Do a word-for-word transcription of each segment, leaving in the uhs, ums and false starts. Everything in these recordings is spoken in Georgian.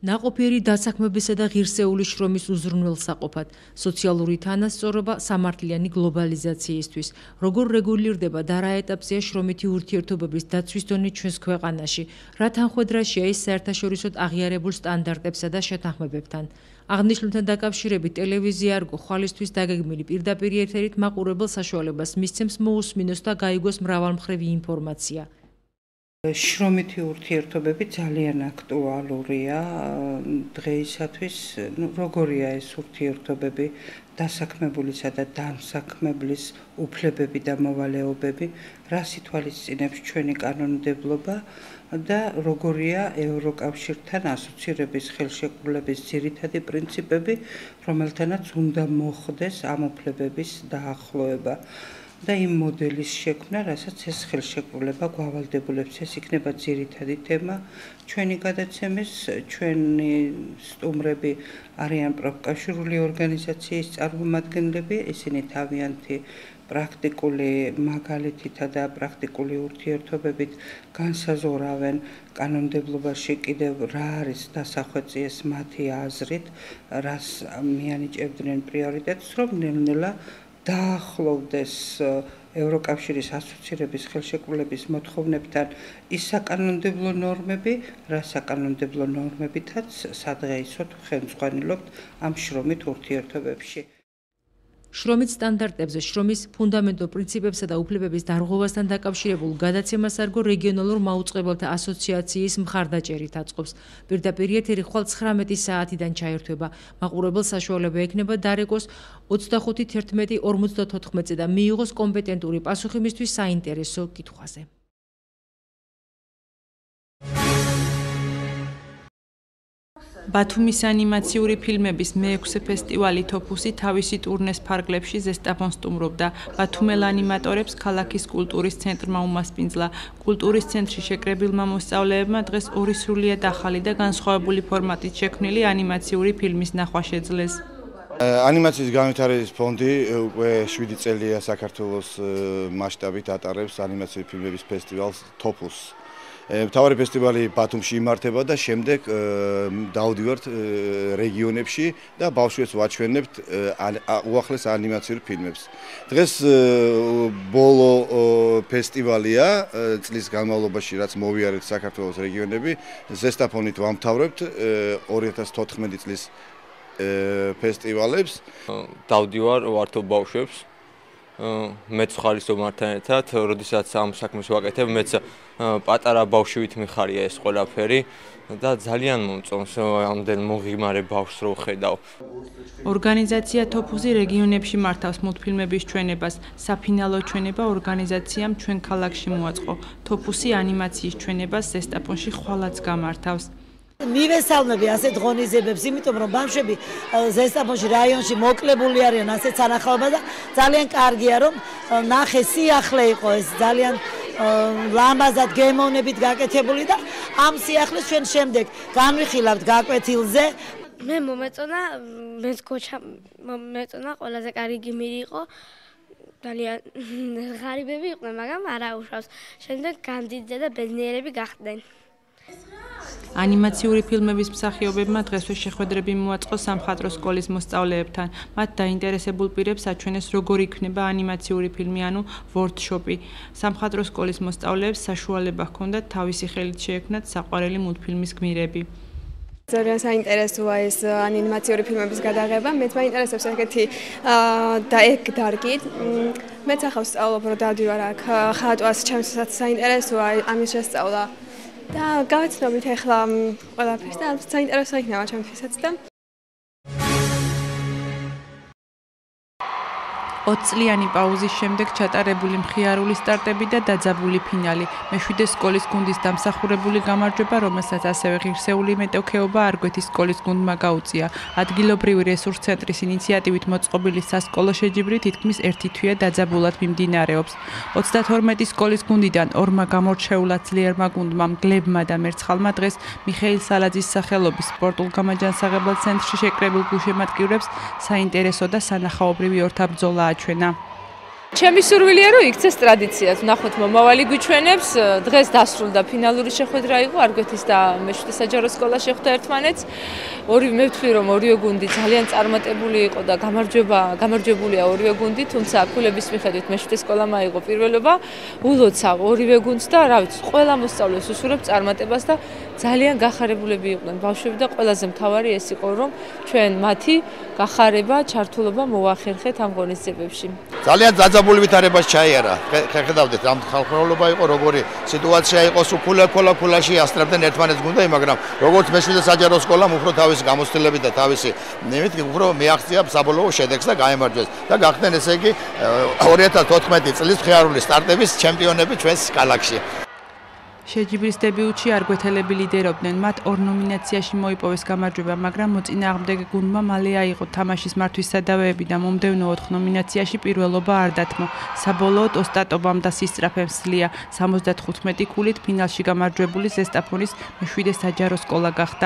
ნაყოფიერი დასაქმებისა და ღირსეული შრომის უზრუნველსაყოფად, სოციალური თანასწორობა სამართლიანი გლობალიზაციისთვის, როგორ რეგულირდება და რა ეტაპზეა შრომითი ურთიერთობების დაცვის დონე ჩვენს ქვეყანაში, რა თანხმედრაშია ის საერთაშორისოდ აღიარებულ სტანდარტებსა და შეთანხმებებთან. აღნიშნულთან დაკავშირებით ტელევიზია არგო ხვალისთვის დაგეგმილი პირდაპირ ეთერით მაყურებელ საშუალებას მისცემს მოусმინოს და გაიგოს მრავალმხრივი ინფორმაცია. შრომითი ურთიერთობები ძალიან აქტუალურია დღეისათვის, როგორია ეს ურთიერთობები, დასაქმებულისა და დამსაქმებლის უფლებები და მოვალეობები, რას ითვალისწინებს ჩვენი კანონმდებლობა და როგორია ევროკავშირთან ასოცირების ხელშეკრულების ძირითადი პრინციპები, რომელთანაც უნდა მოხდეს ამ უფლებების დაახლოება. და იმ მოდელის შექმნა, რასაც ეს ხელშეკრულება გვავალდებულებს, ეს იქნება ძირითადი თემა ჩვენი გადაცემის, ჩვენი სტუმრები არიან პროფკავშირული ორგანიზაციის წარმომადგენლები, ისინი თავიანთი პრაქტიკული მაგალითითა და პრაქტიკული ურთიერთობებით განსაზღვრავენ კანონმდებლობაში კიდევ რა არის დასახვეწი ეს მათი აზრით, რას მიანიჭებდნენ პრიორიტეტს, რომ ნელ-ნელა დაახლოვდეს ევროკავშირის ასოცირების ხელშეკრულების მოთხოვნებთან ის საკანონმდებლო ნორმები, რა საკანონმდებლო ნორმებითაც სადღეისოდ ხელმძღვანელობთ ამ შრომით ურთიერთობებში. შრომით სტანდარტებზე, შრომის ფუნდამენტურ პრინციპებსა და უფლებების დარღვევასთან დაკავშირებულ გადაცემას არგო რეგიონალურ მაუწყებელთა ასოციაციის მხარდაჭერით აწყობს. პირდაპირ ეთერი ხვალ ცხრამეტი საათიდან ჩაერთვება. მაყურებელ საშუალება ექნება დარეკოს ოცდახუთი თერთმეტი ორმოცდათოთხმეტზე და მიიღოს კომპეტენტური პასუხი მისთვის საინტერესო კითხვაზე. ბათუმის ანიმაციური ფილმების მეექვსე ფესტივალი თოფუსი თავისი ტურნეს ფარგლებში ზესტაფონს სტუმრობდა. ბათუმელ ანიმატორებს ქალაქის კულტურის ცენტრმა უმასპინძლა. კულტურის ცენტრში შეკრებილმა მოსწავლეებმა დღეს ორი სრულიად ახალი და განსხვავებული ფორმატით შექმნილი ანიმაციური ფილმის ნახვა შეძლეს. ანიმაციის განვითარების ფონდი უკვე შვიდი წელია საქართველოს მასშტაბით ატარებს ანიმაციური ფილმების ფესტივალს თოფუსს. მთავარი ფესტივალი ბათუმში იმართება და შემდეგ დავდივართ რეგიონებში და ბავშვებს ვაჩვენებთ უახლეს ანიმაციურ ფილმებს. დღეს ბოლო ფესტივალია წლის განმავლობაში, რაც მოვიარეთ საქართველოს რეგიონები, ზესტაფონით ვამთავრებთ ორი ათას თოთხმეტი წლის ფესტივალებს. დავდივარ ვართო ბავშვებს. მეც ხარისო მართან ერთად, როდესაც ამ საქმეს ვაკეთებ, მეც პატარა ბავშვით მიხარია ეს ყველაფერი და ძალიან მომწონს ამდენ მოღიმარე ბავშვს რო ხედავ. ორგანიზაცია თოფუსი რეგიონებში მართავს მულტფილმების ჩვენებას. საფინალო ჩვენება ორგანიზაციამ ჩვენ ქალაქში მოაწყო. თოფუსი ანიმაციის ჩვენებას ზესტაფონში ხვალაც გამართავს. მივესალმები ასეთ ღონისძიებებს, იმიტომ რომ ბავშვები ზესტაფონში რაიონში მოკლებული არიან ასეთ სანახაობა და ძალიან კარგია რომ ნახე სიახლე იყო ეს ძალიან ლამაზად გემოვნებით გაკეთებული და ამ სიახლეს ჩვენ შემდეგ განვიხილავთ გაკვეთილზე. მე მომეწონა, მეც ქოჩა მომეწონა, ყველაზე კარგი გიმირი იყო. ძალიან ღარიბები იყვნენ, მაგრამ არა უშავს. შემდეგ გამდიდრდნენ და ბედნიერები გახდნენ. ანიმაციური ფილმების მსახიობებმა დღესვე შეხვედრები მოაწყო სამხატვრო სკოლის მოსწავლეებთან. მათ დაინტერესებულ პირებს აჩვენეს როგორ იქნება ანიმაციური ფილმი, ანუ ვორქშოპი. სამხატვრო სკოლის მოსწავლეებს საშუალება ჰქონდათ თავისი ხელით შეექმნათ საყვარელი მულტფილმის გმირები. ძალიან საინტერესოა ეს ანიმაციური ფილმების გადაღება. მეც მაინტერესებს ეგეთი და ეგ დარგი. მეც ახლა ვსწავლობ, რომ დავდივარ აქ ხატვას, ჩემსაც საინტერესოა ამის შესწავლა. და გავაცნობით ახლა ყველაფერს და საინტერესო იქნება ჩემთვისაც და ოცწლიანი პაუზის შემდეგ ჩატარებული მხიარული სტარტები და დაძაბული ფინალი. მეშვიდე სკოლის გუნდის დამსახურებული გამარჯვება, რომელსაც ასევე ღირსეული მეტოქეობა არგვეთის სკოლის გუნდმა გაუწია. ადგილობრივი რესურს ცენტრის ინიციატივით მოწყობილი სასკოლო შეჯიბრი თითქმის ერთი თვეა დაძაბულად მიმდინარეობს. ოცდათორმეტი სკოლის გუნდიდან ორმა გამორჩეულად ძლიერმა გუნდმა, მგლებმა და მერცხალმა დღეს მიხეილ სალაძის სახელობის სპორტულ გამაჯანსაღებელ ცენტრში შეკრებილ გულშემატკივრებს საინტერესო და სანახაობრივი ორთაბრძოლა აჩვენა. ჩემი სურვილია რომ იქცეს ტრადიციად. ნახოთ მომავალი გვიჩვენებს. დღეს დასრულდა ფინალური შეხვედრა იყო არგვეთის და მეშვიდე საჯარო სკოლა შეხვდა ერთმანეთს. ორი მე ვთვლი რომ ორივე გუნდი ძალიან წარმატებული იყო და გამარჯვება გამარჯვებულია ორივე გუნდი, თუმცა ქულების მიხედვით მეშვიდე სკოლამ აიღო პირველობა. ულოცა ორივე გუნდს და რა ვიცი, ყველა მოსწავლეს უსურვებ წარმატებას და ძალიან გახარებულები იყვნენ ბავშვები და ყველაზე მთავარი ეს იყო რომ ჩვენ მათი გახარება, ჩართულობა მოვახერხეთ ამ ღონისძიებებში. ძალიან დაძაბული ვითარებას ჩაიარა. ხედავდით ამ ხალხმრავლობა იყო, როგორი სიტუაცია იყო, სულ ქულა ქულაში ასწრებდნენ ერთმანეთს გუნდები, მაგრამ როგორც მეშვიდე საჯარო სკოლამ უფრო თავისი გამოცდილებით და თავისი ნებით უფრო მიაღწია საბოლოო შედეგს და გაემარჯვეს და გახდნენ ესე იგი ორი ათას ოთხმეტი წლის მხიარული სტარტების ჩემპიონები ჩვენს კალათში. შეჯიბრის დებიუტში არგვეთელები ლიდერობდნენ. მათ ორ ნომინაციაში მოიპოვეს გამარჯვება, მაგრამ მოწინააღმდეგე გუნდმა მალე აიღო თამაშის მართვის სადავეები და მომდევნო ოთხ ნომინაციაში პირველობა არ დათმო. საბოლოოდ ოსტატობამ და სისწრაფემ სლია სამოცდათხუთმეტი ქულით ფინალში გამარჯვებული ზესტაფონის მეშვიდე საჯარო სკოლა გახდა.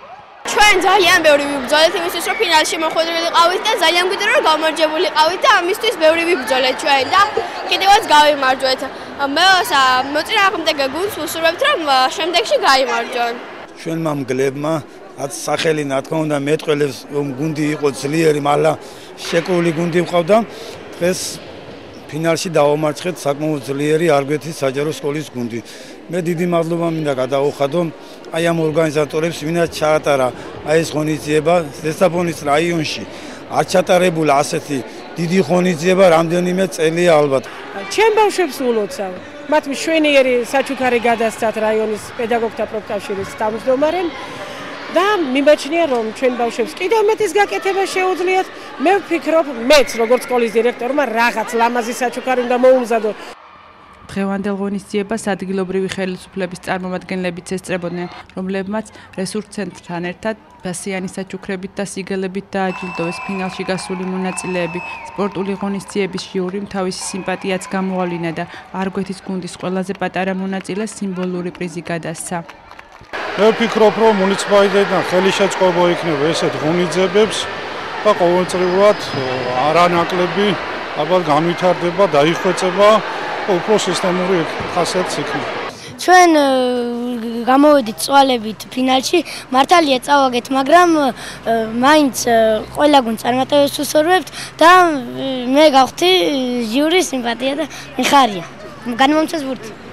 ჩვენ ძალიან ბევრი ვიბრძოლეთ იმისთვის, რომ ფინალში მოხვედრილიყავით და ძალიან გვიწერა რომ გამარჯვებულიყავით და ამისთვის ბევრი ვიბრძოლეთ ჩვენ და კიდევაც გავიმარჯვეთ. მე მოწინააღმდეგე გუნდს ვუსურვებთ, რომ შემდეგში გაიმარჯვონ. ჩვენმა მგლებმა რაც სახელი რა თქმა უნდა მეტყველებს რომ გუნდი იყო ძლიერი, მაგრამ შეკრული გუნდი მყავდა. დღეს ფინალში დავამარცხეთ საკმაოდ ძლიერი არგვეთის საჯარო სკოლის გუნდი. მე დიდი მადლობა მინდა გადავუხადო აი ამ ორგანიზატორებს, ვინაც ჩაატარა აი ეს ღონისძიება ზესტაფონის რაიონში. არ ჩატარებულა ასეთი დიდი ღონისძიება რამდენიმე წელია ალბათ. ჩემ ბავშვებს ულოცავ. მათ მშვენიერი საჩუქარი გადასცათ რაიონის პედაგოგთა პროფკავშირის თავმჯდომარემ და მიმაჩნია რომ ჩვენ ბავშვებს კიდევ მეტის გაკეთება შეუძლიათ. მე ვფიქრობ, მეც როგორც სკოლის დირექტორმა რაღაც ლამაზი საჩუქარი უნდა მოუმზადო. დღევანდელ ღონისძიებას ადგილობრივი ხელისუფლების წარმომადგენლებიც ესწრებოდნენ, რომლებმაც რესურს ცენტრთან ერთად ბასიანი საჩუქრებით და სიგელებით დააჯილდოვეს ფინალში გასული მონაწილეები. სპორტული ღონისძიების ჟიურიმ თავისი სიმპათიაც გამოავლინა და არგვეთის გუნდის ყველაზე პატარა მონაწილეს სიმბოლური პრიზი გადასცა. მე ვფიქრობ, რომ მუნიციპალიტეტთან ხელი შეწყობა იქნება ესეთ ღონისძიებებს და ყოველწლიურად არანაკლები ალბათ განვითარდება, დაიხვეწება უფრო სისტემური ხასიათს იქნება. ჩვენ გამოვედით წვალებით ფინალში, მართალია წავაგეთ, მაგრამ მაინც ყველა გუნდს წარმატებებს ვუსურვებთ და მე გავხდი ჟიურის სიმპათია და მიხარია. განმომცეს ბურთი.